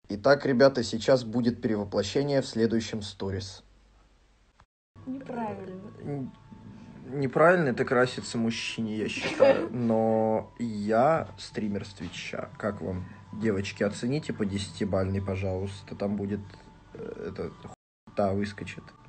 Итак, ребята, сейчас будет перевоплощение в следующем сторис. Неправильно. Неправильно это красится мужчине, я считаю. Но я стример с Твича. Как вам? Девочки, оцените по 10-бальной, пожалуйста. Там будет... это хуйта выскочит.